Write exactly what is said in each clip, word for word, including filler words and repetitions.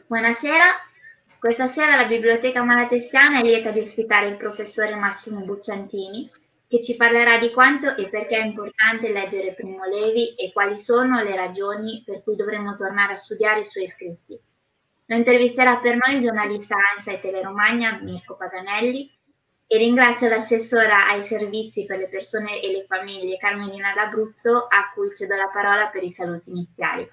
Buonasera, questa sera la Biblioteca Malatestiana è lieta di ospitare il professore Massimo Bucciantini, che ci parlerà di quanto e perché è importante leggere Primo Levi e quali sono le ragioni per cui dovremmo tornare a studiare i suoi scritti. Lo intervisterà per noi il giornalista ANSA e Teleromagna Mirko Paganelli e ringrazio l'assessora ai servizi per le persone e le famiglie Carmelina D'Abruzzo, a cui cedo la parola per i saluti iniziali.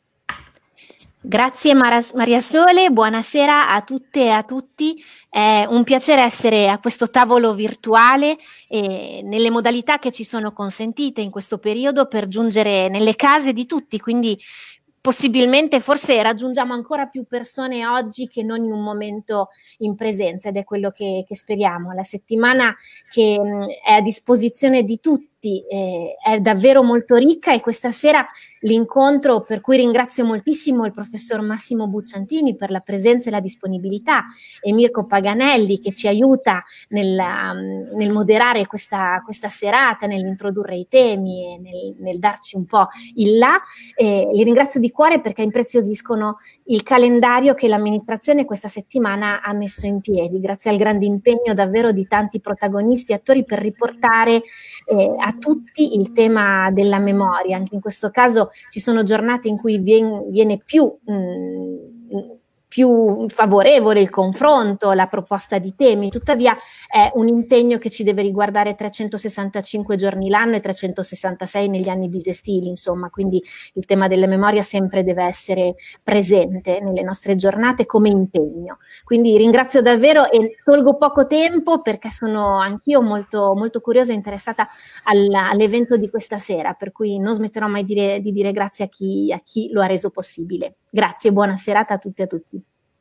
Grazie Maria Sole, buonasera a tutte e a tutti. È un piacere essere a questo tavolo virtuale e nelle modalità che ci sono consentite in questo periodo per giungere nelle case di tutti, quindi possibilmente forse raggiungiamo ancora più persone oggi che non in un momento in presenza, ed è quello che, che speriamo. La settimana che mh, è a disposizione di tutti eh, è davvero molto ricca, e questa sera l'incontro, per cui ringrazio moltissimo il professor Massimo Bucciantini per la presenza e la disponibilità, e Mirko Paganelli che ci aiuta nel, um, nel moderare questa, questa serata, nell'introdurre i temi e nel, nel darci un po' il là. Eh, li ringrazio di cuore perché impreziosiscono il calendario che l'amministrazione questa settimana ha messo in piedi, grazie al grande impegno davvero di tanti protagonisti e attori per riportare eh, a tutti il tema della memoria. Anche in questo caso ci sono giornate in cui viene, viene più mh, più favorevole il confronto, la proposta di temi, tuttavia è un impegno che ci deve riguardare trecentosessantacinque giorni l'anno e trecentosessantasei negli anni bisestili, insomma, quindi il tema della memoria sempre deve essere presente nelle nostre giornate come impegno. Quindi ringrazio davvero e tolgo poco tempo perché sono anch'io molto, molto curiosa e interessata all'evento di questa sera, per cui non smetterò mai di dire, di dire grazie a chi, a chi lo ha reso possibile. Grazie, buona serata a tutti e a tutti.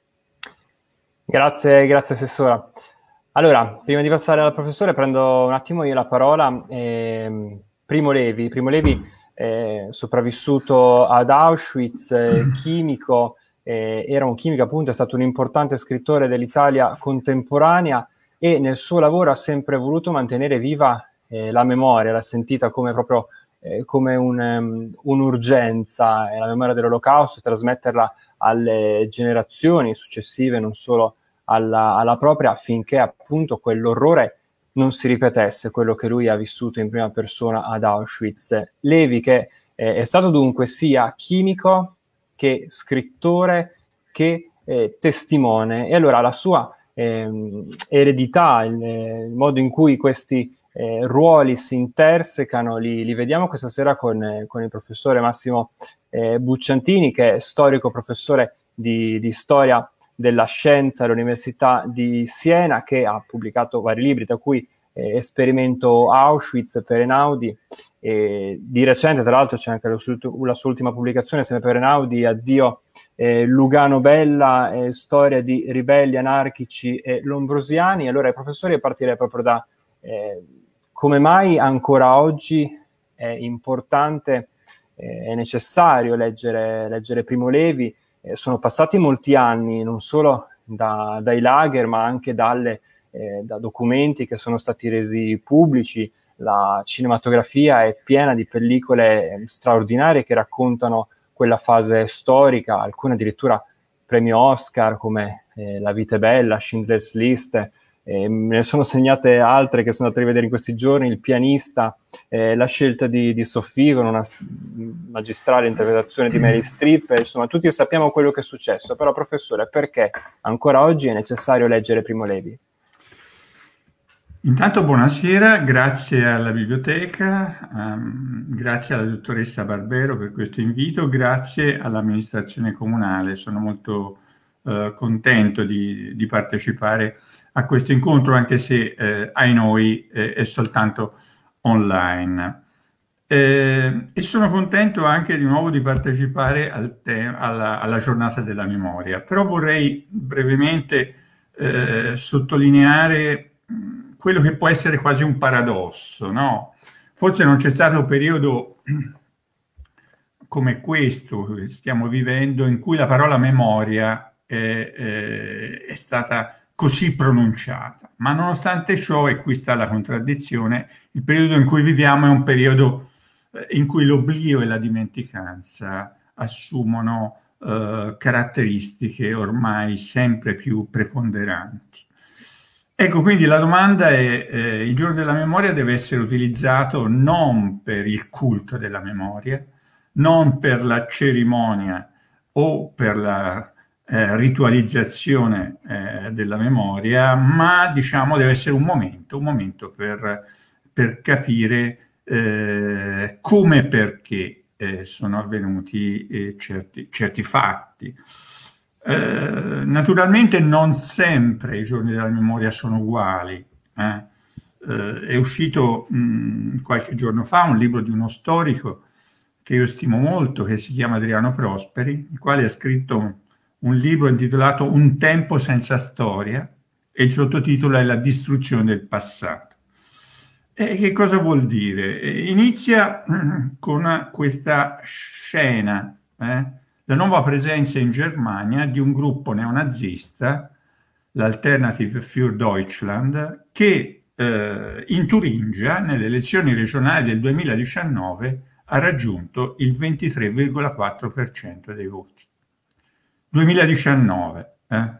Grazie, grazie Assessora. Allora, prima di passare al professore prendo un attimo io la parola. Eh, Primo Levi, Primo Levi eh, sopravvissuto ad Auschwitz, eh, chimico, eh, era un chimico appunto, è stato un importante scrittore dell'Italia contemporanea e nel suo lavoro ha sempre voluto mantenere viva eh, la memoria, l'ha sentita come proprio eh, come un, um, un'urgenza, eh, la memoria dell'Olocausto, trasmetterla alle generazioni successive, non solo alla, alla propria, affinché appunto quell'orrore non si ripetesse, quello che lui ha vissuto in prima persona ad Auschwitz. Levi, che eh, è stato dunque sia chimico che scrittore che eh, testimone, e allora la sua eh, eredità, il, il modo in cui questi eh, ruoli si intersecano, li, li vediamo questa sera con, eh, con il professore Massimo Eh, Bucciantini, che è storico professore di, di storia della scienza all'Università di Siena, che ha pubblicato vari libri, tra cui eh, Esperimento Auschwitz per Einaudi, e di recente tra l'altro c'è anche la sua, la sua ultima pubblicazione sempre per Einaudi, Addio eh, Lugano Bella, eh, storia di ribelli anarchici e lombrosiani. Allora, professore, partirei proprio da eh, come mai ancora oggi è importante, è necessario leggere, leggere Primo Levi. Eh, sono passati molti anni, non solo da, dai lager, ma anche dalle, eh, da documenti che sono stati resi pubblici. La cinematografia è piena di pellicole straordinarie che raccontano quella fase storica, alcune addirittura premio Oscar, come eh, La vita è bella, Schindler's List. Eh, me ne sono segnate altre che sono andate a rivedere in questi giorni, Il pianista, eh, La scelta di, di Sophie con una magistrale interpretazione di Meryl Streep, eh, insomma tutti sappiamo quello che è successo. Però professore, perché ancora oggi è necessario leggere Primo Levi? Intanto buonasera, grazie alla biblioteca, um, grazie alla dottoressa Barbero per questo invito, grazie all'amministrazione comunale, sono molto uh, contento di, di partecipare a questo incontro, anche se eh, ai noi eh, è soltanto online. Eh, e sono contento anche di nuovo di partecipare al alla, alla giornata della memoria, però vorrei brevemente eh, sottolineare quello che può essere quasi un paradosso, no? Forse non c'è stato un periodo come questo che stiamo vivendo in cui la parola memoria è, è, è stata così pronunciata, ma nonostante ciò, e qui sta la contraddizione, il periodo in cui viviamo è un periodo in cui l'oblio e la dimenticanza assumono eh, caratteristiche ormai sempre più preponderanti. Ecco, quindi la domanda è, eh, il giorno della memoria deve essere utilizzato non per il culto della memoria, non per la cerimonia o per la eh, ritualizzazione eh, della memoria, ma diciamo deve essere un momento, un momento per, per capire eh, come e perché eh, sono avvenuti eh, certi, certi fatti. Eh, naturalmente non sempre i giorni della memoria sono uguali. Eh. Eh, è uscito mh, qualche giorno fa un libro di uno storico che io stimo molto, che si chiama Adriano Prosperi, il quale ha scritto un libro intitolato Un tempo senza storia, e il sottotitolo è La distruzione del passato. E che cosa vuol dire? Inizia con questa scena, eh? la nuova presenza in Germania di un gruppo neonazista, l'Alternative für Deutschland, che eh, in Turingia, nelle elezioni regionali del duemiladiciannove, ha raggiunto il ventitré virgola quattro per cento dei voti. duemiladiciannove. Eh?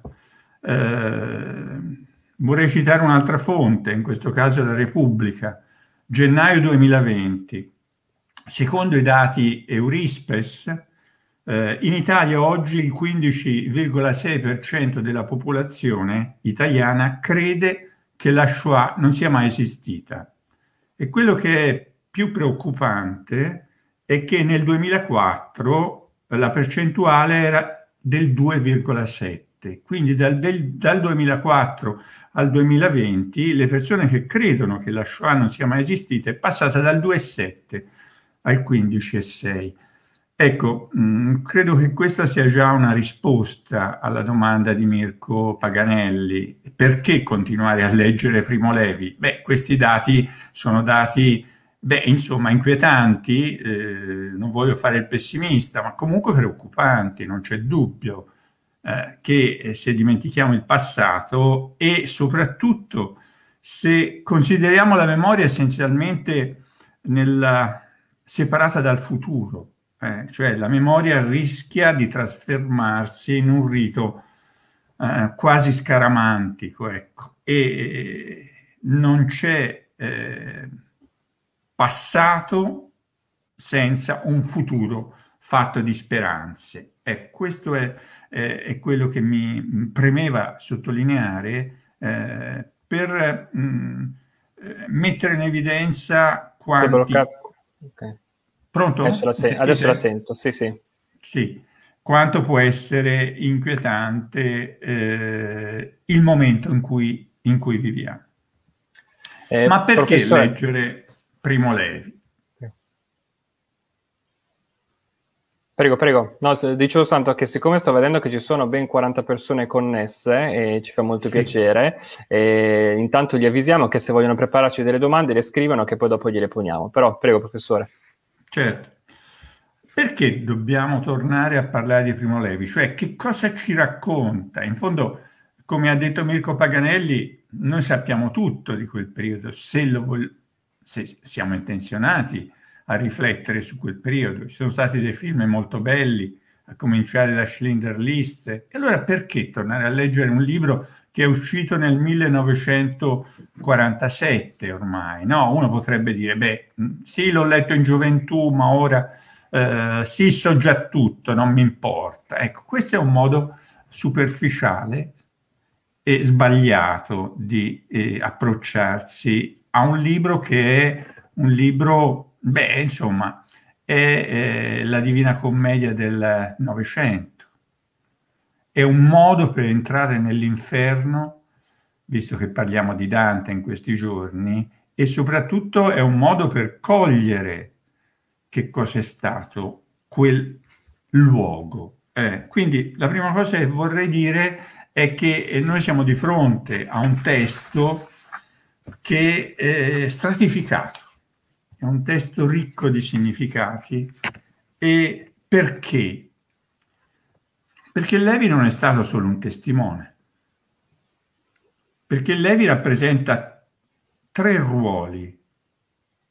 Eh, vorrei citare un'altra fonte, in questo caso la Repubblica, gennaio duemilaventi. Secondo i dati Eurispes, eh, in Italia oggi il quindici virgola sei per cento della popolazione italiana crede che la Shoah non sia mai esistita. E quello che è più preoccupante è che nel duemilaquattro la percentuale era del due virgola sette, quindi dal, del, dal duemilaquattro al duemilaventi le persone che credono che la Shoah non sia mai esistita è passata dal due virgola sette al quindici virgola sei. Ecco, mh, credo che questa sia già una risposta alla domanda di Mirko Paganelli. Perché continuare a leggere Primo Levi? Beh, questi dati sono dati, beh, insomma, inquietanti, eh, non voglio fare il pessimista, ma comunque preoccupanti, non c'è dubbio eh, che eh, se dimentichiamo il passato e soprattutto se consideriamo la memoria essenzialmente nella, separata dal futuro, Eh, cioè la memoria rischia di trasformarsi in un rito eh, quasi scaramantico, ecco, e non c'è eh, passato senza un futuro fatto di speranze. E questo è, eh, è quello che mi premeva sottolineare eh, per mh, mettere in evidenza quanti... Okay. Pronto? Adesso la, se- adesso la sento, sì, sì. Sì, quanto può essere inquietante eh, il momento in cui, in cui viviamo. Eh, Ma perché professore... leggere Primo Levi? Prego, prego. No, dicevo soltanto che siccome sto vedendo che ci sono ben quaranta persone connesse e ci fa molto sì. piacere, e intanto gli avvisiamo che se vogliono prepararci delle domande le scrivono che poi dopo gliele poniamo. Però, prego, professore. Certo. Perché dobbiamo tornare a parlare di Primo Levi? Cioè, che cosa ci racconta? In fondo, come ha detto Mirko Paganelli, noi sappiamo tutto di quel periodo, se, lo vol- se siamo intenzionati a riflettere su quel periodo. Ci sono stati dei film molto belli, a cominciare da Schindler's List. E allora perché tornare a leggere un libro che è uscito nel millenovecentoquarantasette ormai? No, uno potrebbe dire, beh, sì, l'ho letto in gioventù, ma ora eh, sì, so già tutto, non mi importa. Ecco, questo è un modo superficiale e sbagliato di eh, approcciarsi a un libro che è un libro, beh, insomma, è, è la Divina Commedia del Novecento. È un modo per entrare nell'inferno, visto che parliamo di Dante in questi giorni, e soprattutto è un modo per cogliere che cosa è stato quel luogo. Eh, quindi la prima cosa che vorrei dire è che noi siamo di fronte a un testo che è stratificato, è un testo ricco di significati. E perché? Perché Levi non è stato solo un testimone, perché Levi rappresenta tre ruoli.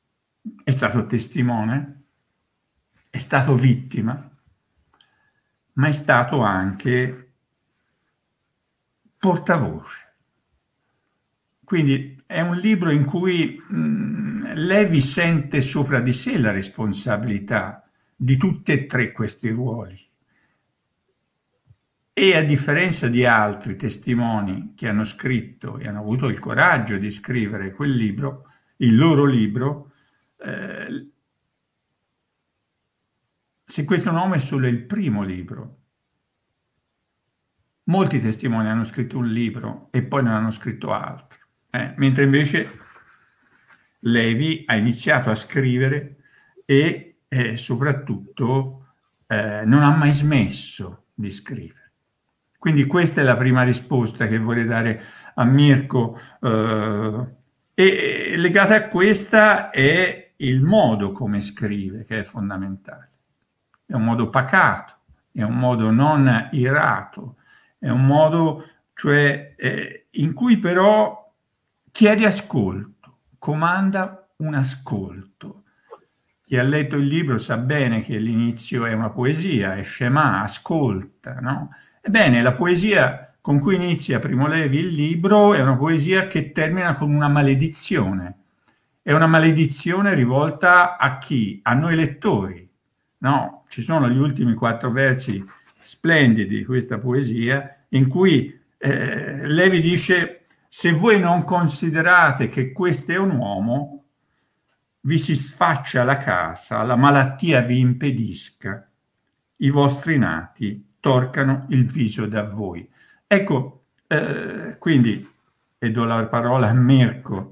È stato testimone, è stato vittima, ma è stato anche portavoce. Quindi è un libro in cui mh, Levi sente sopra di sé la responsabilità di tutti e tre questi ruoli. E a differenza di altri testimoni che hanno scritto e hanno avuto il coraggio di scrivere quel libro, il loro libro, eh, se questo nome è solo il primo libro, molti testimoni hanno scritto un libro e poi non hanno scritto altro, eh? Mentre invece Levi ha iniziato a scrivere e eh, soprattutto eh, non ha mai smesso di scrivere. Quindi questa è la prima risposta che vorrei dare a Mirko, eh, e legata a questa è il modo come scrive, che è fondamentale. È un modo pacato, è un modo non irato, è un modo cioè eh, in cui però chiede ascolto, comanda un ascolto. Chi ha letto il libro sa bene che l'inizio è una poesia, è Shema, ascolta, no? Ebbene, la poesia con cui inizia Primo Levi il libro è una poesia che termina con una maledizione. È una maledizione rivolta a chi? A noi lettori. No, ci sono gli ultimi quattro versi splendidi di questa poesia in cui eh, Levi dice: se voi non considerate che questo è un uomo, vi si sfaccia la casa, la malattia vi impedisca, i vostri nati torcano il viso da voi. Ecco, eh, quindi, e do la parola a Mirko,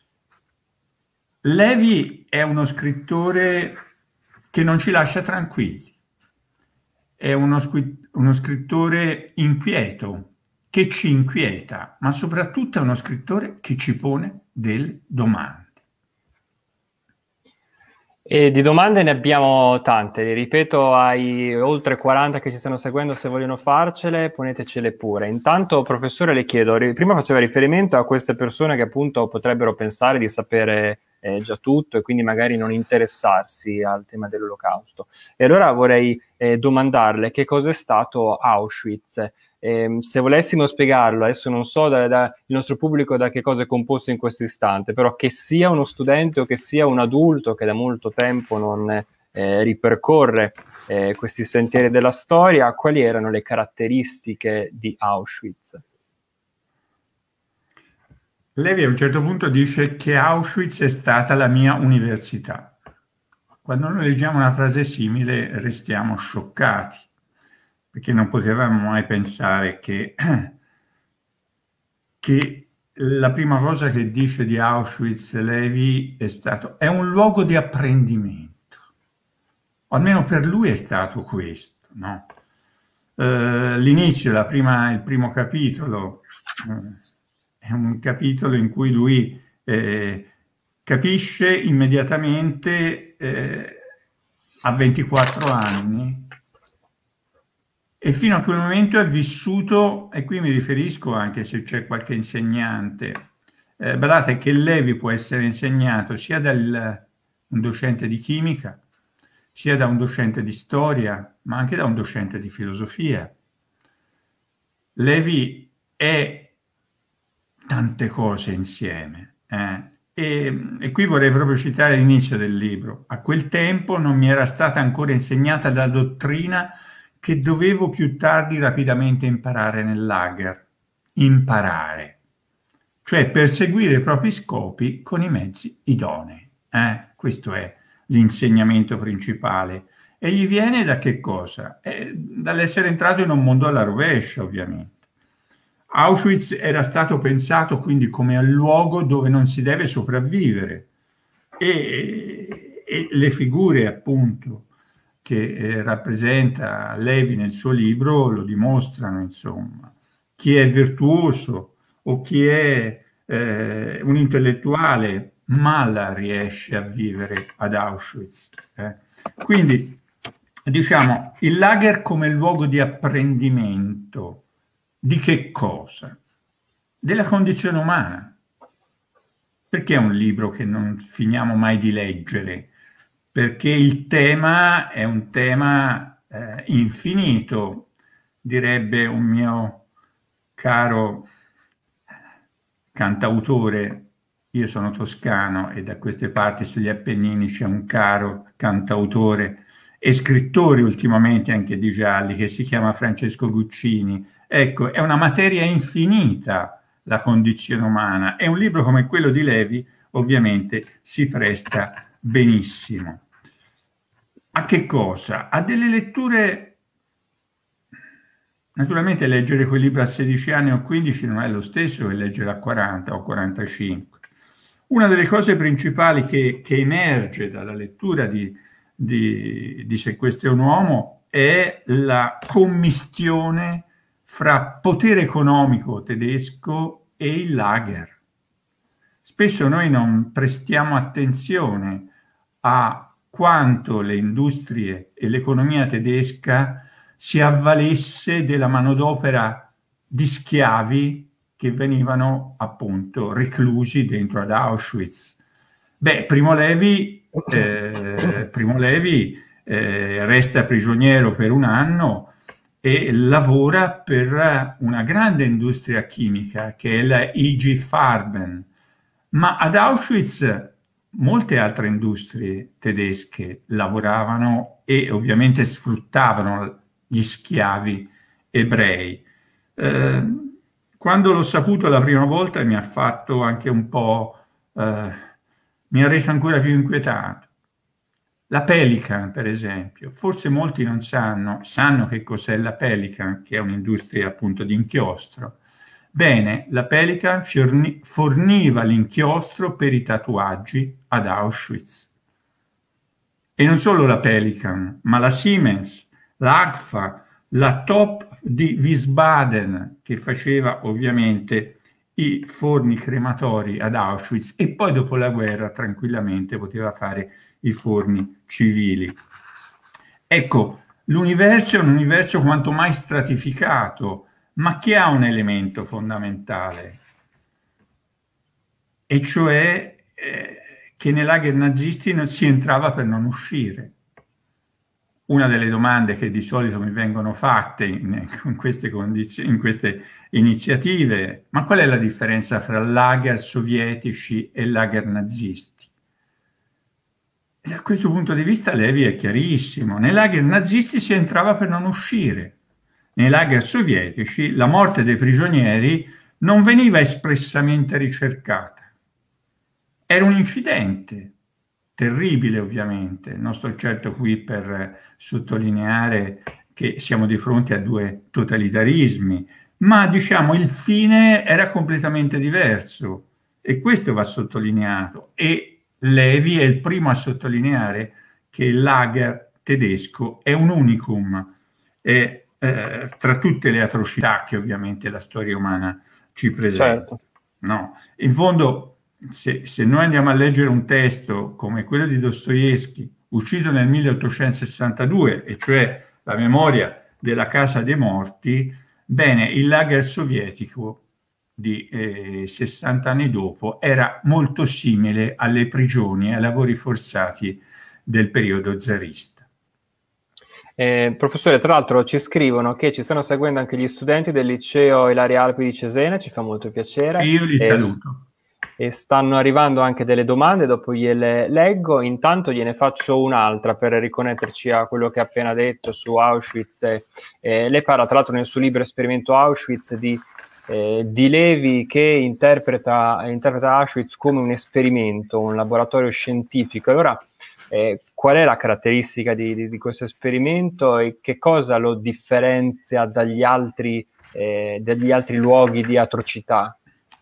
Levi è uno scrittore che non ci lascia tranquilli, è uno, uno scrittore inquieto, che ci inquieta, ma soprattutto è uno scrittore che ci pone delle domande. E di domande ne abbiamo tante, ripeto ai oltre quaranta che ci stanno seguendo, se vogliono farcele ponetecele pure. Intanto, professore, le chiedo, prima faceva riferimento a queste persone che appunto potrebbero pensare di sapere eh, già tutto e quindi magari non interessarsi al tema dell'Olocausto. E allora vorrei eh, domandarle che cosa è stato Auschwitz. Eh, se volessimo spiegarlo, adesso non so da, da, il nostro pubblico da che cosa è composto in questo istante, però che sia uno studente o che sia un adulto che da molto tempo non eh, ripercorre eh, questi sentieri della storia, quali erano le caratteristiche di Auschwitz? Levi a un certo punto dice che Auschwitz è stata la mia università. Quando noi leggiamo una frase simile restiamo scioccati, perché non potevamo mai pensare che, che la prima cosa che dice di Auschwitz Levi è stato è un luogo di apprendimento. O almeno per lui è stato questo, no? Eh, l'inizio, la prima, il primo capitolo, eh, è un capitolo in cui lui eh, capisce immediatamente eh, a ventiquattro anni. E fino a quel momento è vissuto, e qui mi riferisco anche se c'è qualche insegnante, eh, badate che Levi può essere insegnato sia da un docente di chimica, sia da un docente di storia, ma anche da un docente di filosofia. Levi è tante cose insieme. Eh? E, e qui vorrei proprio citare l'inizio del libro. A quel tempo non mi era stata ancora insegnata la dottrina che dovevo più tardi rapidamente imparare nel lager. Imparare. Cioè perseguire i propri scopi con i mezzi idonei. Eh? Questo è l'insegnamento principale. E gli viene da che cosa? Eh, dall'essere entrato in un mondo alla rovescia, ovviamente. Auschwitz era stato pensato quindi come un luogo dove non si deve sopravvivere. E, e le figure, appunto, che eh, rappresenta Levi nel suo libro lo dimostrano, insomma. Chi è virtuoso o chi è eh, un intellettuale mal riesce a vivere ad Auschwitz. Eh. Quindi, diciamo, il lager come luogo di apprendimento di che cosa? Della condizione umana. Perché è un libro che non finiamo mai di leggere? Perché il tema è un tema eh, infinito, direbbe un mio caro cantautore. Io sono toscano e da queste parti sugli Appennini c'è un caro cantautore e scrittore ultimamente anche di gialli che si chiama Francesco Guccini. Ecco, è una materia infinita la condizione umana e un libro come quello di Levi ovviamente si presta benissimo. A che cosa? A delle letture. Naturalmente leggere quel libro a sedici anni o quindici non è lo stesso che leggere a quaranta o quarantacinque. Una delle cose principali che, che emerge dalla lettura di, di, di Se questo è un uomo è la commistione fra potere economico tedesco e il Lager. Spesso noi non prestiamo attenzione a quanto le industrie e l'economia tedesca si avvalesse della manodopera di schiavi che venivano appunto reclusi dentro ad Auschwitz. Beh, Primo Levi, eh, Primo Levi eh, resta prigioniero per un anno e lavora per una grande industria chimica che è la I G Farben, ma ad Auschwitz molte altre industrie tedesche lavoravano e ovviamente sfruttavano gli schiavi ebrei. Eh, quando l'ho saputo la prima volta mi ha fatto anche un po', eh, mi ha reso ancora più inquietato. La Pelican, per esempio, forse molti non sanno, sanno che cos'è la Pelican, che è un'industria appunto di inchiostro. Bene, la Pelican forni, forniva l'inchiostro per i tatuaggi ad Auschwitz. E non solo la Pelican, ma la Siemens, l'Agfa, la Top di Wiesbaden, che faceva ovviamente i forni crematori ad Auschwitz e poi dopo la guerra tranquillamente poteva fare i forni civili. Ecco, l'universo è un universo quanto mai stratificato, ma che ha un elemento fondamentale, e cioè eh, che nei lager nazisti non si entrava per non uscire. Una delle domande che di solito mi vengono fatte in, in, queste, condizioni, in queste iniziative: ma qual è la differenza fra lager sovietici e lager nazisti? E da questo punto di vista Levi è chiarissimo: nei lager nazisti si entrava per non uscire, nei lager sovietici la morte dei prigionieri non veniva espressamente ricercata, era un incidente. Terribile ovviamente, non sto certo qui per sottolineare che siamo di fronte a due totalitarismi, ma diciamo il fine era completamente diverso e questo va sottolineato, e Levi è il primo a sottolineare che il lager tedesco è un unicum e, eh, tra tutte le atrocità che ovviamente la storia umana ci presenta. Certo. No, in fondo Se, se noi andiamo a leggere un testo come quello di Dostoevskij, uscito nel milleottocentosessantadue, e cioè La memoria della casa dei morti, bene, il lager sovietico di eh, sessanta anni dopo era molto simile alle prigioni e ai lavori forzati del periodo zarista. Eh, professore, tra l'altro ci scrivono che ci stanno seguendo anche gli studenti del liceo Ilaria Alpi di Cesena, ci fa molto piacere. E io li eh, saluto. E stanno arrivando anche delle domande, dopo gliele leggo. Intanto gliene faccio un'altra per riconnetterci a quello che ha appena detto su Auschwitz. Eh, lei parla tra l'altro nel suo libro Esperimento Auschwitz di, eh, di Levi che interpreta, interpreta Auschwitz come un esperimento, un laboratorio scientifico. Allora, eh, qual è la caratteristica di, di, di questo esperimento e che cosa lo differenzia dagli altri, eh, dagli altri luoghi di atrocità?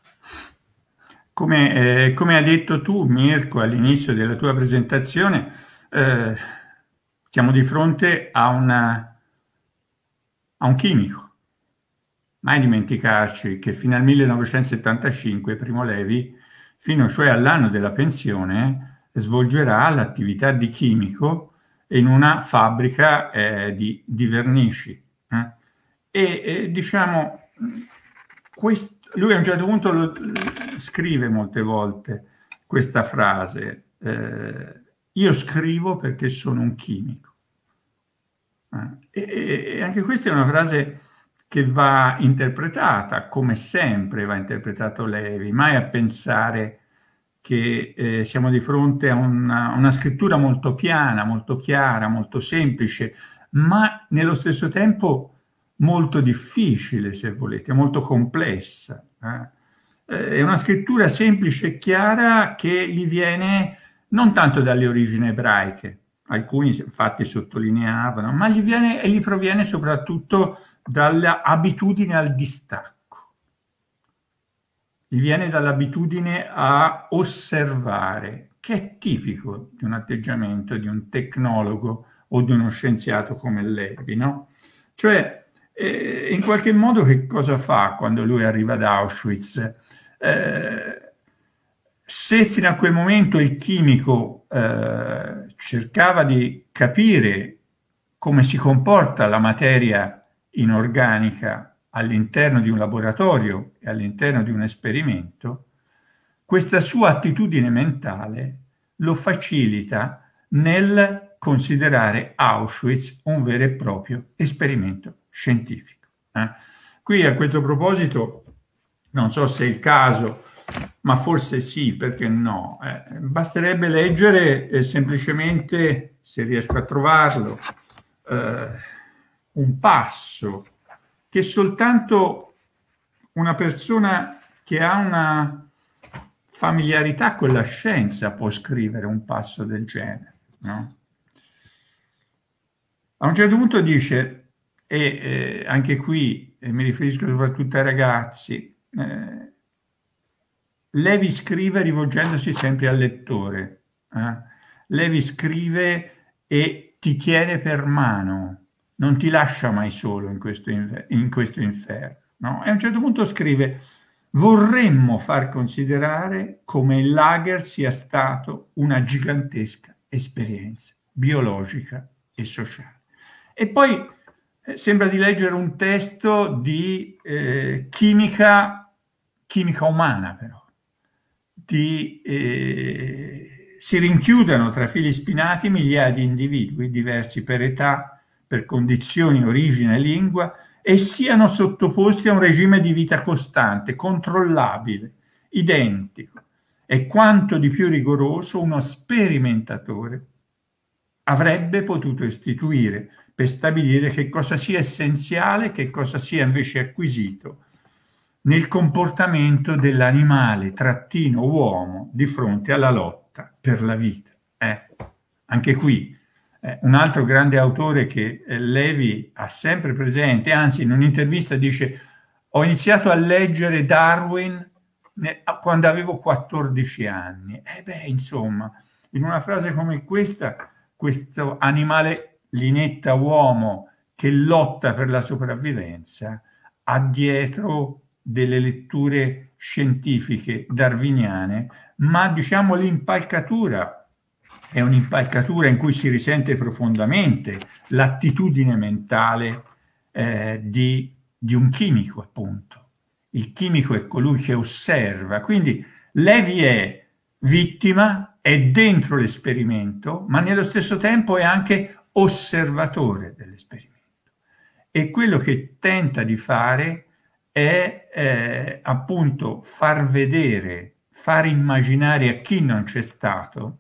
Come, eh, come hai detto tu, Mirko, all'inizio della tua presentazione, eh, siamo di fronte a, una, a un chimico. Mai dimenticarci che fino al millenovecentosettantacinque Primo Levi, fino cioè all'anno della pensione, svolgerà l'attività di chimico in una fabbrica eh, di, di vernici. Eh? E eh, diciamo, questo lui a un certo punto lo, scrive molte volte questa frase, eh, io scrivo perché sono un chimico. E, e anche questa è una frase che va interpretata, come sempre va interpretato Levi, mai a pensare che eh, siamo di fronte a una, una scrittura molto piana, molto chiara, molto semplice, ma nello stesso tempo molto difficile, se volete, molto complessa. Eh? È una scrittura semplice e chiara che gli viene non tanto dalle origini ebraiche, alcuni infatti sottolineavano, ma gli viene e gli proviene soprattutto dall'abitudine al distacco. Gli viene dall'abitudine a osservare, che è tipico di un atteggiamento di un tecnologo o di uno scienziato come Levi, no? Cioè, eh, in qualche modo che cosa fa quando lui arriva ad Auschwitz? Eh, se fino a quel momento il chimico eh, cercava di capire come si comporta la materia inorganica all'interno di un laboratorio e all'interno di un esperimento, questa sua attitudine mentale lo facilita nel considerare Auschwitz un vero e proprio esperimento scientifico. Eh? Qui a questo proposito, non so se è il caso, ma forse sì, perché no? Eh, basterebbe leggere eh, semplicemente, se riesco a trovarlo, eh, un passo che soltanto una persona che ha una familiarità con la scienza può scrivere un passo del genere, no? A un certo punto dice, e eh, anche qui eh, mi riferisco soprattutto ai ragazzi, eh, Levi scrive rivolgendosi sempre al lettore, eh? Levi scrive e ti tiene per mano, non ti lascia mai solo in questo, in questo inferno, no? E a un certo punto scrive: vorremmo far considerare come il lager sia stato una gigantesca esperienza biologica e sociale. E poi eh, sembra di leggere un testo di eh, chimica, chimica umana, però. Di, eh, si rinchiudono tra fili spinati migliaia di individui, diversi per età, per condizioni, origine e lingua, e siano sottoposti a un regime di vita costante, controllabile, identico, e quanto di più rigoroso uno sperimentatore avrebbe potuto istituire per stabilire che cosa sia essenziale e che cosa sia invece acquisito nel comportamento dell'animale trattino uomo di fronte alla lotta per la vita. Eh, anche qui eh, un altro grande autore che eh, Levi ha sempre presente, anzi in un'intervista dice: ho iniziato a leggere Darwin quando avevo quattordici anni. E eh beh, insomma, in una frase come questa, questo animale linetta uomo che lotta per la sopravvivenza ha dietro delle letture scientifiche darwiniane, ma diciamo l'impalcatura è un'impalcatura in cui si risente profondamente l'attitudine mentale eh, di, di un chimico, appunto. Il chimico è colui che osserva, quindi Levi è vittima, è dentro l'esperimento, ma nello stesso tempo è anche osservatore dell'esperimento. E quello che tenta di fare è eh, appunto far vedere, far immaginare a chi non c'è stato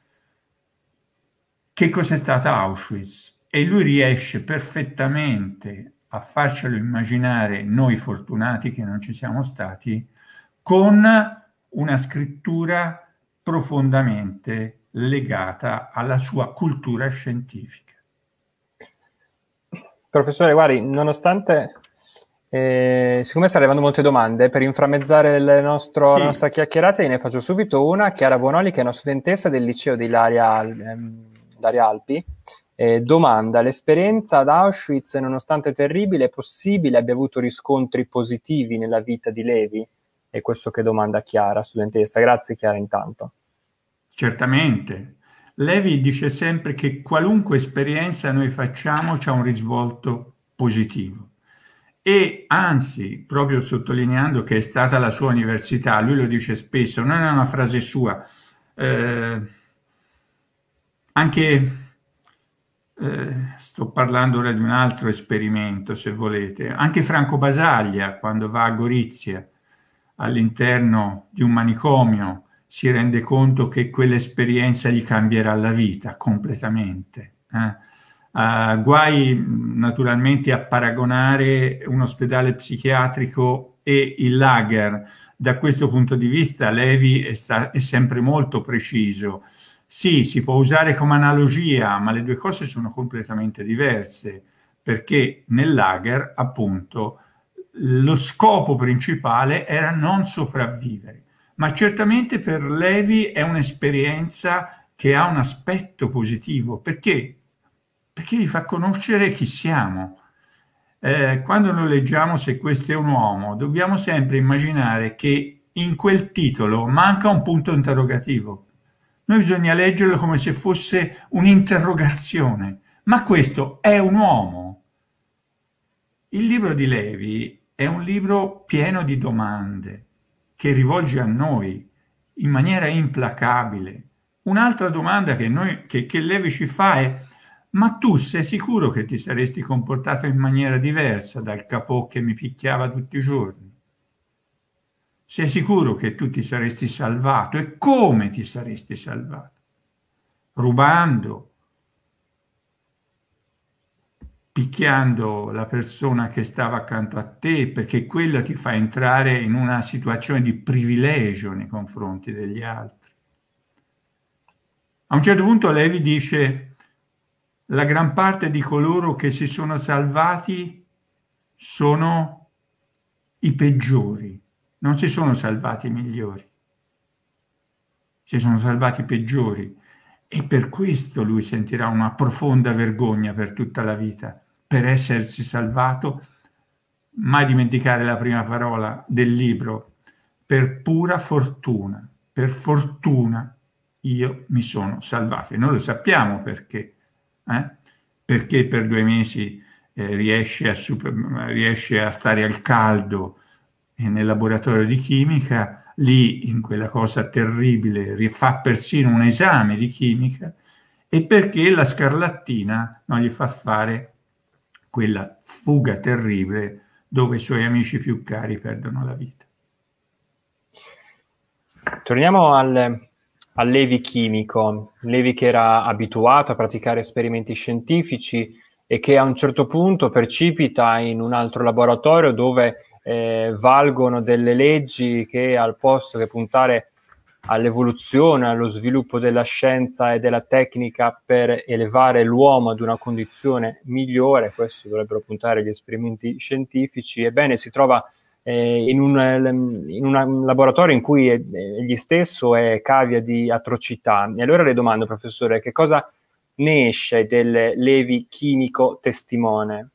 che cos'è stata Auschwitz, e lui riesce perfettamente a farcelo immaginare, noi fortunati che non ci siamo stati, con una scrittura profondamente legata alla sua cultura scientifica. Professore, guardi, nonostante Eh, siccome stanno arrivando molte domande, per inframmezzare il nostro, sì. la nostra chiacchierata, ne faccio subito una. Chiara Bonoli, che è una studentessa del liceo di Laria, ehm, Laria Alpi, eh, domanda: l'esperienza ad Auschwitz, nonostante terribile, è possibile abbia avuto riscontri positivi nella vita di Levi? È questo che domanda Chiara, studentessa. Grazie Chiara intanto. Certamente. Levi dice sempre che qualunque esperienza noi facciamo c'ha un risvolto positivo. E anzi, proprio sottolineando che è stata la sua università, lui lo dice spesso, non è una frase sua, eh, anche eh, sto parlando ora di un altro esperimento, se volete. Anche Franco Basaglia, quando va a Gorizia, all'interno di un manicomio, si rende conto che quell'esperienza gli cambierà la vita completamente. Eh? Uh, guai naturalmente a paragonare un ospedale psichiatrico e il lager. Da questo punto di vista Levi è, è sempre molto preciso. Sì, si può usare come analogia, ma le due cose sono completamente diverse, perché nel lager, appunto, lo scopo principale era non sopravvivere. Ma certamente per Levi è un'esperienza che ha un aspetto positivo. Perché? Perché gli fa conoscere chi siamo. Eh, quando noi leggiamo Se questo è un uomo, dobbiamo sempre immaginare che in quel titolo manca un punto interrogativo. Noi bisogna leggerlo come se fosse un'interrogazione. Ma questo è un uomo? Il libro di Levi è un libro pieno di domande che rivolge a noi in maniera implacabile. Un'altra domanda che, noi, che, che Levi ci fa è: ma tu sei sicuro che ti saresti comportato in maniera diversa dal capò che mi picchiava tutti i giorni? Sei sicuro che tu ti saresti salvato? E come ti saresti salvato? Rubando? Picchiando la persona che stava accanto a te, perché quello ti fa entrare in una situazione di privilegio nei confronti degli altri. A un certo punto Levi dice: la gran parte di coloro che si sono salvati sono i peggiori, non si sono salvati i migliori, si sono salvati i peggiori, e per questo lui sentirà una profonda vergogna per tutta la vita, per essersi salvato. Mai dimenticare la prima parola del libro: per pura fortuna, per fortuna io mi sono salvato. E noi lo sappiamo perché. Eh? Perché per due mesi eh, riesce, a super, riesce a stare al caldo eh, nel laboratorio di chimica, lì in quella cosa terribile, fa persino un esame di chimica, e perché la scarlattina non gli fa fare quella fuga terribile dove i suoi amici più cari perdono la vita. Torniamo al... al Levi chimico, Levi che era abituato a praticare esperimenti scientifici e che a un certo punto precipita in un altro laboratorio dove eh, valgono delle leggi che, al posto che puntare all'evoluzione, allo sviluppo della scienza e della tecnica per elevare l'uomo ad una condizione migliore, questo dovrebbero puntare gli esperimenti scientifici, ebbene si trova In un, in un laboratorio in cui egli stesso è cavia di atrocità. E allora le domando, professore, che cosa ne esce del Levi chimico testimone?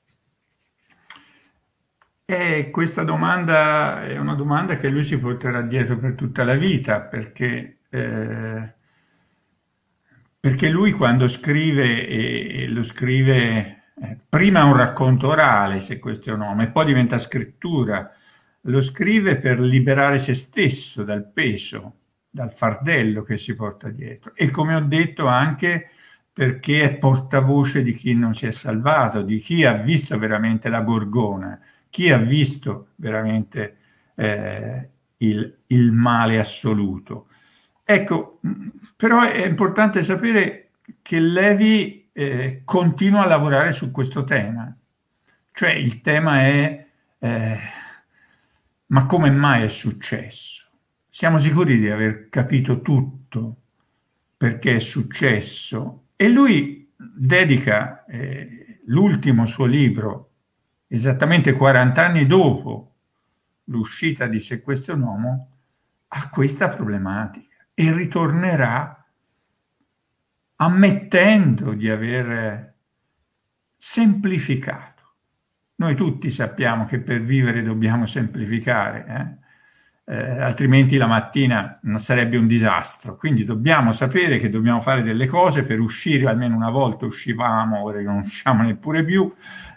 E questa domanda è una domanda che lui si porterà dietro per tutta la vita, perché, eh, perché lui quando scrive, e, e lo scrive, eh, prima è un racconto orale, Se questo è un uomo, e poi diventa scrittura. Lo scrive per liberare se stesso dal peso, dal fardello che si porta dietro, e come ho detto anche perché è portavoce di chi non si è salvato, di chi ha visto veramente la gorgona, chi ha visto veramente eh, il, il male assoluto. Ecco, però è importante sapere che Levi eh, continua a lavorare su questo tema, cioè il tema è eh, ma come mai è successo? Siamo sicuri di aver capito tutto perché è successo? E lui dedica eh, l'ultimo suo libro, esattamente quaranta anni dopo l'uscita di Se questo è un uomo, a questa problematica, e ritornerà ammettendo di aver semplificato. Noi tutti sappiamo che per vivere dobbiamo semplificare, eh? Eh, altrimenti la mattina non sarebbe un disastro. Quindi dobbiamo sapere che dobbiamo fare delle cose per uscire. Almeno una volta uscivamo, ora non usciamo neppure più.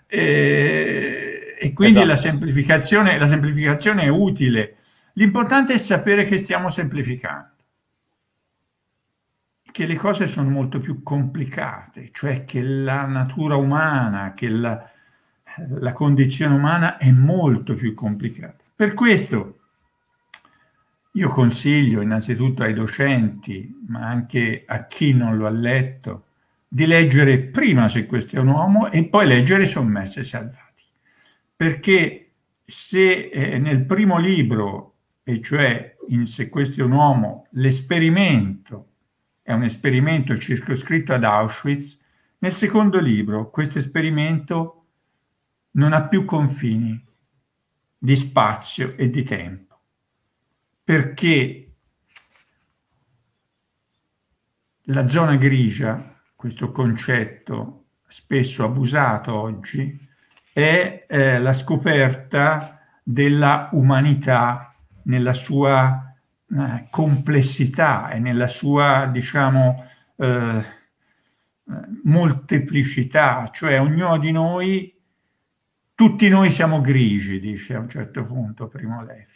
E, e quindi esatto. la, semplificazione, la semplificazione è utile. L'importante è sapere che stiamo semplificando. che le cose sono molto più complicate, cioè che la natura umana, che la, la condizione umana è molto più complicata. Per questo io consiglio innanzitutto ai docenti, ma anche a chi non lo ha letto, di leggere prima Se questo è un uomo e poi leggere Sommersi e Salvati. Perché se eh, nel primo libro, e cioè in Se questo è un uomo, l'esperimento è un esperimento circoscritto ad Auschwitz, nel secondo libro questo esperimento non ha più confini di spazio e di tempo, perché la zona grigia, questo concetto spesso abusato oggi, è eh, la scoperta della umanità nella sua eh, complessità e nella sua, diciamo, eh, molteplicità, cioè ognuno di noi, tutti noi siamo grigi, dice a un certo punto Primo Levi.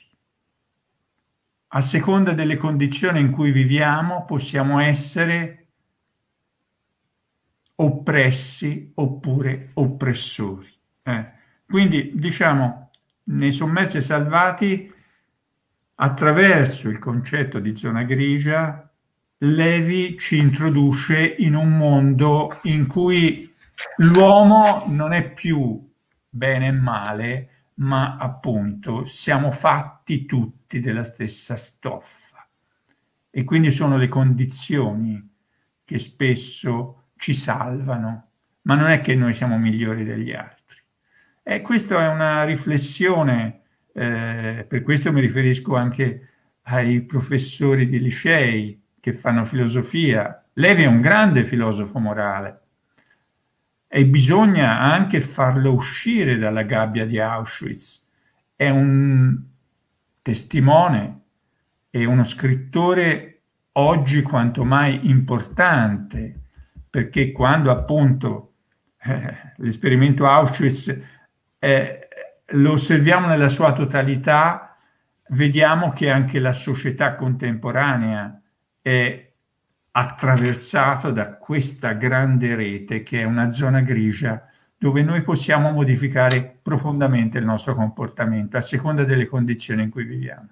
A seconda delle condizioni in cui viviamo possiamo essere oppressi oppure oppressori. Eh. Quindi, diciamo, nei Sommersi e Salvati, attraverso il concetto di zona grigia, Levi ci introduce in un mondo in cui l'uomo non è più bene e male, ma appunto siamo fatti tutti della stessa stoffa. E quindi sono le condizioni che spesso ci salvano, ma non è che noi siamo migliori degli altri. E questa è una riflessione, eh, per questo mi riferisco anche ai professori di licei che fanno filosofia. Levi è un grande filosofo morale e bisogna anche farlo uscire dalla gabbia di Auschwitz. È un testimone e uno scrittore oggi quanto mai importante, perché quando appunto eh, l'esperimento Auschwitz eh, lo osserviamo nella sua totalità, vediamo che anche la società contemporanea è attraversato da questa grande rete che è una zona grigia dove noi possiamo modificare profondamente il nostro comportamento a seconda delle condizioni in cui viviamo.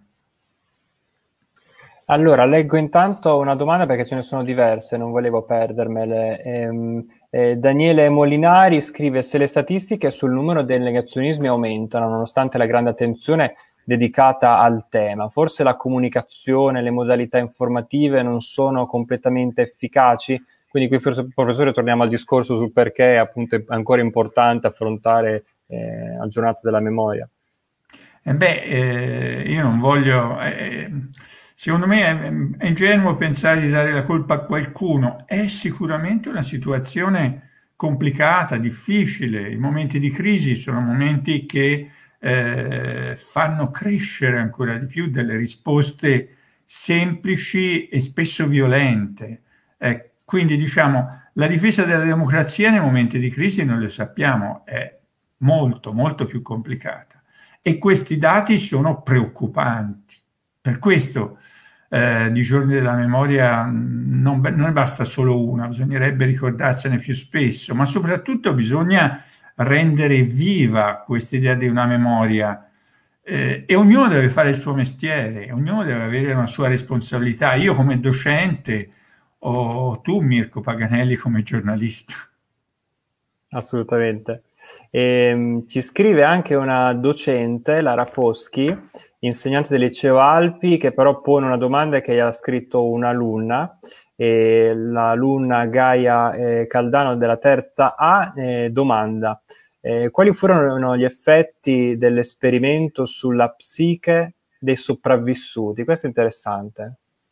Allora, leggo intanto una domanda perché ce ne sono diverse, non volevo perdermele. Eh, eh, Daniele Molinari scrive: se le statistiche sul numero dei negazionismi aumentano nonostante la grande attenzione dedicata al tema, forse la comunicazione, le modalità informative non sono completamente efficaci? Quindi qui forse, professore, torniamo al discorso sul perché appunto è ancora importante affrontare eh, la giornata della memoria. Eh beh, eh, io non voglio... Eh, secondo me è, è ingenuo pensare di dare la colpa a qualcuno. È sicuramente una situazione complicata, difficile. I momenti di crisi sono momenti che Eh, fanno crescere ancora di più delle risposte semplici e spesso violente. Eh, quindi diciamo la difesa della democrazia nei momenti di crisi, noi lo sappiamo, è molto molto più complicata e questi dati sono preoccupanti. Per questo eh, di giorni della memoria non, non ne basta solo una, bisognerebbe ricordarsene più spesso, ma soprattutto bisogna rendere viva questa idea di una memoria eh, e ognuno deve fare il suo mestiere, ognuno deve avere una sua responsabilità. Io come docente o tu Mirko Paganelli come giornalista. Assolutamente. E, ci scrive anche una docente, Lara Foschi, insegnante del liceo Alpi, che però pone una domanda che gli ha scritto un'alunna, e l'alunna Gaia eh, Caldano della terza A eh, domanda: eh, quali furono gli effetti dell'esperimento sulla psiche dei sopravvissuti? Questo è interessante.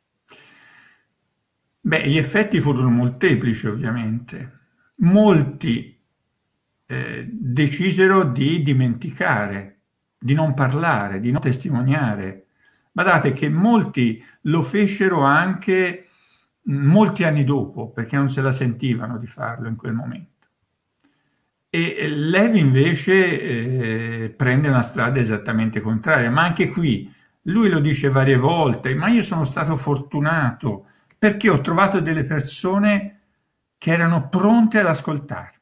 Beh, gli effetti furono molteplici, ovviamente. Molti eh, decisero di dimenticare, di non parlare, di non testimoniare. Guardate che molti lo fecero anche molti anni dopo, perché non se la sentivano di farlo in quel momento. E Levi invece eh, prende una strada esattamente contraria, ma anche qui lui lo dice varie volte: ma io sono stato fortunato perché ho trovato delle persone che erano pronte ad ascoltarmi,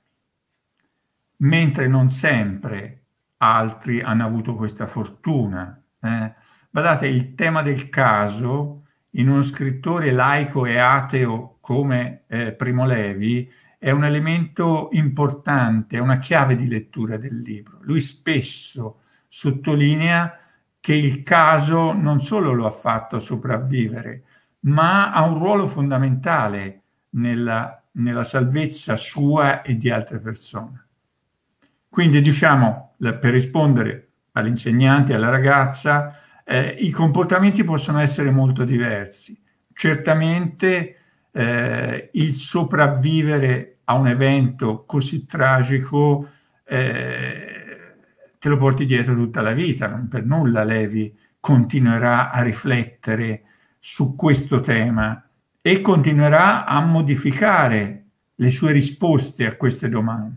mentre non sempre altri hanno avuto questa fortuna. Eh. Guardate, il tema del caso in uno scrittore laico e ateo come eh, Primo Levi è un elemento importante, è una chiave di lettura del libro. Lui spesso sottolinea che il caso non solo lo ha fatto sopravvivere, ma ha un ruolo fondamentale nella, nella salvezza sua e di altre persone. Quindi, diciamo, per rispondere all'insegnante, alla ragazza, eh, i comportamenti possono essere molto diversi. Certamente eh, il sopravvivere a un evento così tragico eh, te lo porti dietro tutta la vita, non per nulla Levi continuerà a riflettere su questo tema e continuerà a modificare le sue risposte a queste domande.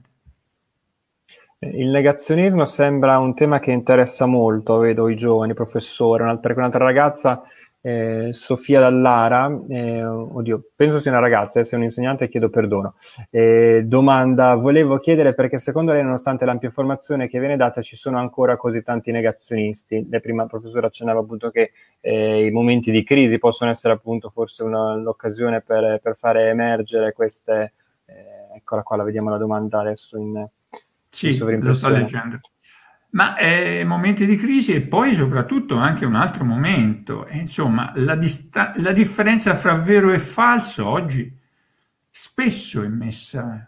Il negazionismo sembra un tema che interessa molto, vedo i giovani, professore, un'altra, un'altra ragazza, eh, Sofia Dallara, eh, oddio, penso sia una ragazza, se è un insegnante chiedo perdono, eh, domanda, volevo chiedere perché secondo lei nonostante l'ampia informazione che viene data ci sono ancora così tanti negazionisti? Lei prima, professore, accennava appunto che eh, i momenti di crisi possono essere appunto forse una, l'occasione per, per fare emergere queste, eh, eccola qua, la vediamo la domanda adesso in... Sì, lo sto leggendo. Ma eh, momenti di crisi e poi soprattutto anche un altro momento. E, insomma, la, la differenza fra vero e falso oggi spesso è messa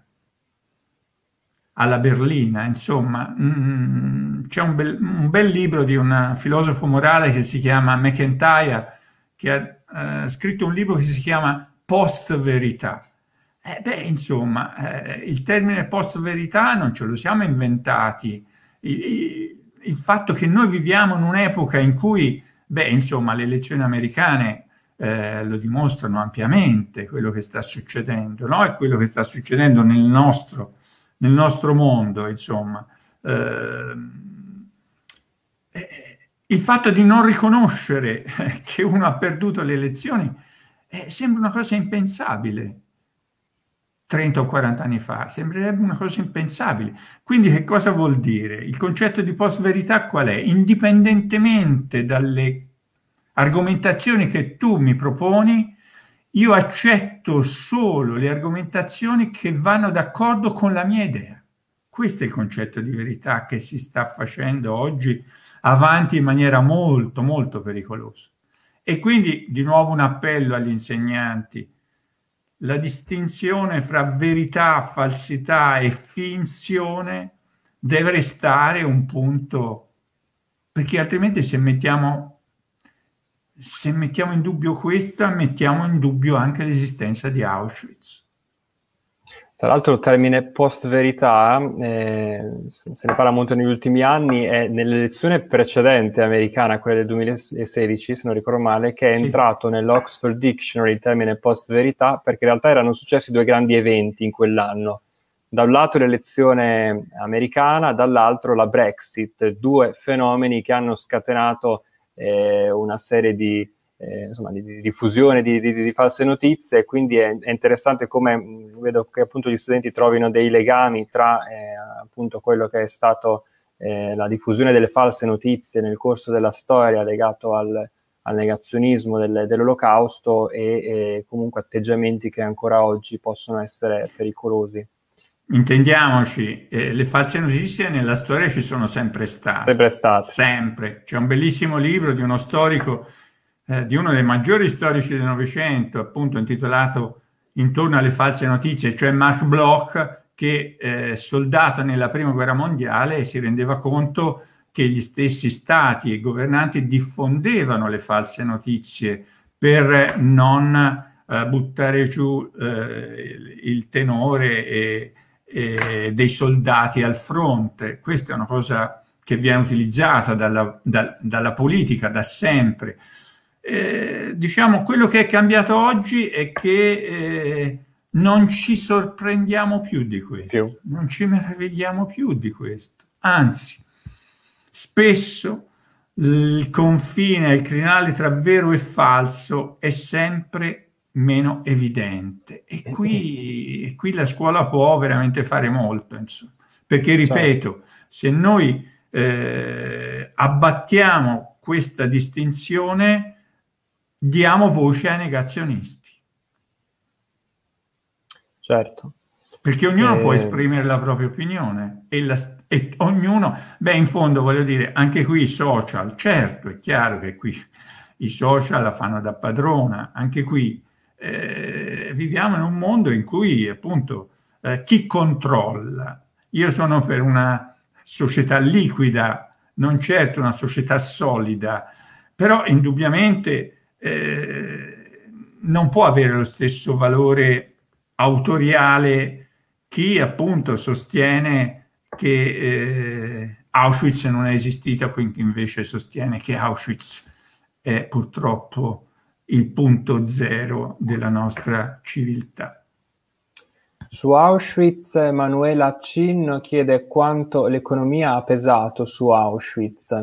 alla berlina. Insomma, mm, c'è un bel, un bel libro di un filosofo morale che si chiama McIntyre, che ha eh, scritto un libro che si chiama Post-verità. Eh beh, insomma, eh, il termine post-verità non ce lo siamo inventati. Il, il fatto che noi viviamo in un'epoca in cui, beh, insomma, le elezioni americane eh, lo dimostrano ampiamente, quello che sta succedendo, no? E quello che sta succedendo nel nostro, nel nostro mondo, insomma. Eh, il fatto di non riconoscere che uno ha perduto le elezioni eh, sembra una cosa impensabile. trenta o quaranta anni fa, sembrerebbe una cosa impensabile. Quindi che cosa vuol dire? Il concetto di post-verità qual è? Indipendentemente dalle argomentazioni che tu mi proponi, io accetto solo le argomentazioni che vanno d'accordo con la mia idea. Questo è il concetto di verità che si sta facendo oggi avanti in maniera molto, molto pericolosa. E quindi, di nuovo, un appello agli insegnanti. La distinzione fra verità, falsità e finzione deve restare un punto, perché altrimenti se mettiamo, se mettiamo in dubbio questa, mettiamo in dubbio anche l'esistenza di Auschwitz. Tra l'altro il termine post-verità, eh, se ne parla molto negli ultimi anni, è nell'elezione precedente americana, quella del duemilasedici, se non ricordo male, che è sì. entrato nell'Oxford Dictionary il termine post-verità, perché in realtà erano successi due grandi eventi in quell'anno. Da un lato l'elezione americana, dall'altro la Brexit, due fenomeni che hanno scatenato eh, una serie di... Eh, insomma, di, di diffusione di, di, di false notizie, e quindi è, è interessante come mh, vedo che appunto gli studenti trovino dei legami tra eh, appunto quello che è stato eh, la diffusione delle false notizie nel corso della storia legato al, al negazionismo del, dell'Olocausto e, e comunque atteggiamenti che ancora oggi possono essere pericolosi. Intendiamoci, eh, le false notizie nella storia ci sono sempre state. Sempre state. Sempre. C'è un bellissimo libro di uno storico Eh, di uno dei maggiori storici del Novecento, appunto intitolato Intorno alle false notizie, cioè Mark Bloch, che eh, soldato nella Prima Guerra Mondiale si rendeva conto che gli stessi stati e governanti diffondevano le false notizie per non eh, buttare giù eh, il tenore e, e dei soldati al fronte. Questa è una cosa che viene utilizzata dalla, da, dalla politica da sempre. Eh, diciamo, quello che è cambiato oggi è che eh, non ci sorprendiamo più di questo, più. non ci meravigliamo più di questo, anzi, spesso il confine, il crinale tra vero e falso è sempre meno evidente. E qui, e qui la scuola può veramente fare molto, insomma. Perché, ripeto, se noi eh, abbattiamo questa distinzione, diamo voce ai negazionisti. Certo. Perché ognuno eh... può esprimere la propria opinione e, la, e ognuno, beh, in fondo voglio dire, anche qui i social, certo, è chiaro che qui i social la fanno da padrona, anche qui eh, viviamo in un mondo in cui appunto eh, chi controlla? Io sono per una società liquida, non certo una società solida, però indubbiamente eh, non può avere lo stesso valore autoriale chi appunto sostiene che eh, Auschwitz non è esistita, quindi invece sostiene che Auschwitz è purtroppo il punto zero della nostra civiltà. Su Auschwitz, Emanuela Cin chiede quanto l'economia ha pesato su Auschwitz.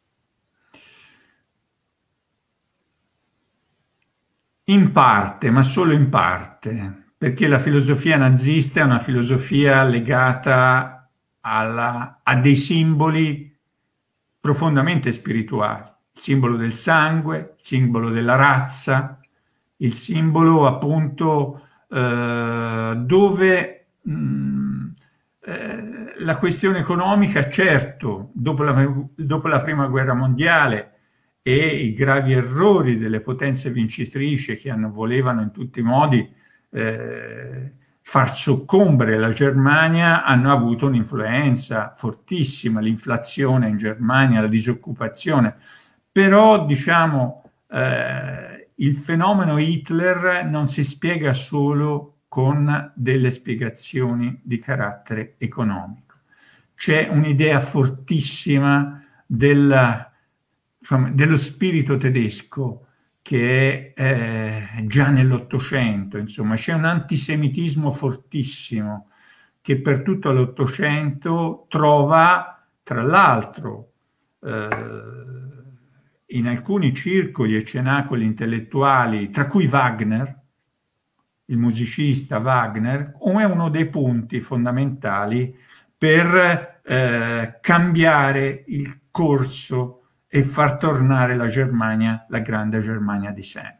In parte, ma solo in parte, perché la filosofia nazista è una filosofia legata alla, a dei simboli profondamente spirituali. Il simbolo del sangue, il simbolo della razza, il simbolo appunto eh, dove mh, eh, la questione economica, certo, dopo la, dopo la prima guerra mondiale e i gravi errori delle potenze vincitrici che hanno, volevano in tutti i modi eh, far soccombere la Germania, hanno avuto un'influenza fortissima, l'inflazione in Germania, la disoccupazione. Però, diciamo, eh, il fenomeno Hitler non si spiega solo con delle spiegazioni di carattere economico. C'è un'idea fortissima della, insomma, dello spirito tedesco che è eh, già nell'Ottocento, insomma, c'è un antisemitismo fortissimo che per tutto l'Ottocento trova, tra l'altro, eh, in alcuni circoli e cenacoli intellettuali, tra cui Wagner, il musicista Wagner, come uno dei punti fondamentali per eh, cambiare il corso e far tornare la Germania, la grande Germania di sempre.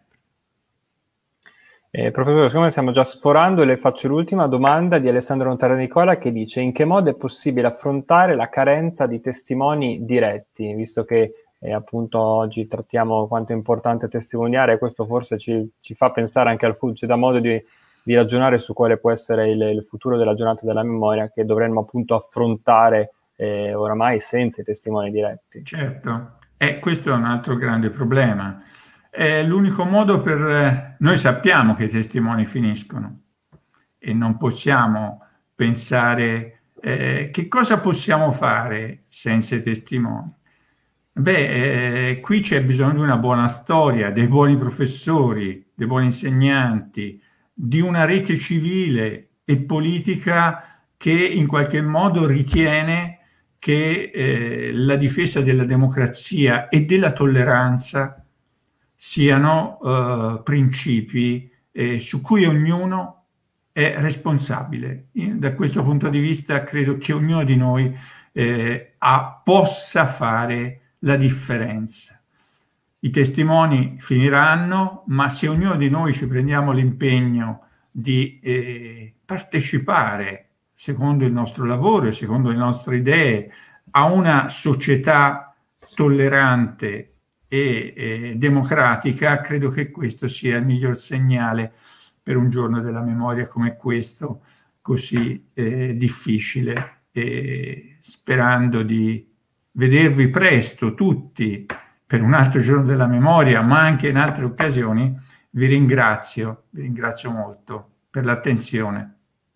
Eh, professore, siccome stiamo già sforando, le faccio l'ultima domanda di Alessandro Notarnicola che dice: in che modo è possibile affrontare la carenza di testimoni diretti, visto che eh, appunto oggi trattiamo quanto è importante testimoniare, e questo forse ci, ci fa pensare anche al futuro, ci dà modo di, di ragionare su quale può essere il, il futuro della giornata della memoria che dovremmo appunto affrontare eh, oramai senza i testimoni diretti. Certo, e questo è un altro grande problema. È l'unico modo per... Noi sappiamo che i testimoni finiscono e non possiamo pensare eh, che cosa possiamo fare senza i testimoni. Beh, eh, qui c'è bisogno di una buona storia, dei buoni professori, dei buoni insegnanti, di una rete civile e politica che in qualche modo ritiene che eh, la difesa della democrazia e della tolleranza siano uh, principi eh, su cui ognuno è responsabile. Da questo punto di vista credo che ognuno di noi eh, ha, possa fare la differenza. I testimoni finiranno, ma se ognuno di noi ci prendiamo l'impegno di eh, partecipare, secondo il nostro lavoro e secondo le nostre idee, a una società tollerante e eh, democratica, credo che questo sia il miglior segnale per un giorno della memoria come questo, così eh, difficile, e sperando di vedervi presto tutti per un altro giorno della memoria, ma anche in altre occasioni. Vi ringrazio, vi ringrazio molto per l'attenzione.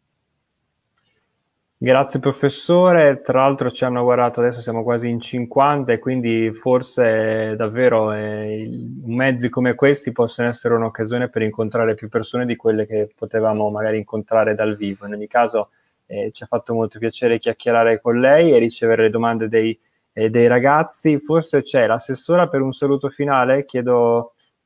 Grazie professore, tra l'altro ci hanno guardato, adesso siamo quasi in cinquanta e quindi forse davvero eh, mezzi come questi possono essere un'occasione per incontrare più persone di quelle che potevamo magari incontrare dal vivo. In ogni caso eh, ci ha fatto molto piacere chiacchierare con lei e ricevere le domande dei, eh, dei ragazzi. Forse c'è l'assessora per un saluto finale, chiedo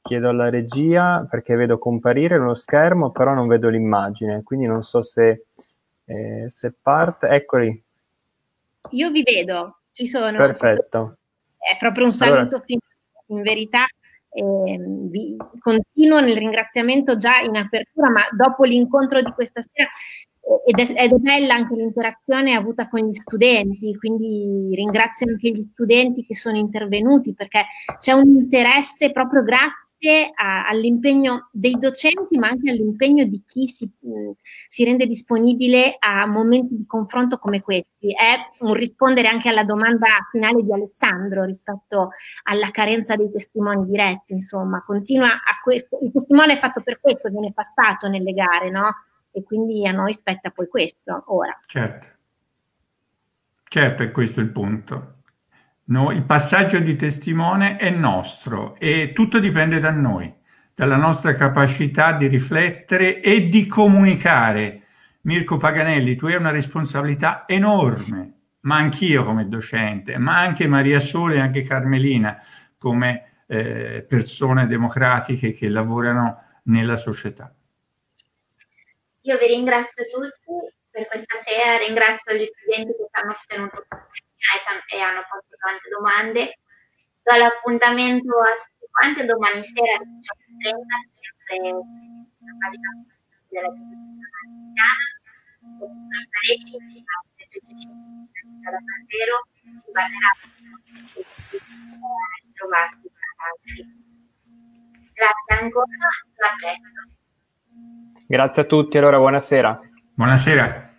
chiedo alla regia perché vedo comparire uno schermo, però non vedo l'immagine, quindi non so se, eh, se parte. Eccoli. Io vi vedo, ci sono. Perfetto. Ci sono. È proprio un saluto Allora, in verità. Eh, vi continuo nel ringraziamento già in apertura, ma dopo l'incontro di questa sera eh, ed, è, ed è bella anche l'interazione avuta con gli studenti, quindi ringrazio anche gli studenti che sono intervenuti perché c'è un interesse proprio grazie a, all'impegno dei docenti, ma anche all'impegno di chi si, mh, si rende disponibile a momenti di confronto come questi. È un rispondere anche alla domanda finale di Alessandro rispetto alla carenza dei testimoni diretti, insomma, continua a questo, il testimone è fatto per questo, viene passato nelle gare, no? E quindi a noi spetta poi questo, ora. Certo, certo, è questo il punto. No, il passaggio di testimone è nostro e tutto dipende da noi, dalla nostra capacità di riflettere e di comunicare. Mirko Paganelli, tu hai una responsabilità enorme, ma anch'io come docente, ma anche Maria Sole e anche Carmelina come eh, persone democratiche che lavorano nella società. Io vi ringrazio tutti per questa sera, ringrazio gli studenti che hanno ottenuto e hanno posto tante domande. Do l'appuntamento a tutti quanti domani sera alle diciotto e trenta, sempre sulla pagina della Biblioteca Cristiana. Il professor Sarecci, grazie per il Barbero, ci parlerà di trovarsi tra altri. Grazie ancora, a presto. grazie a tutti, allora buonasera. Buonasera.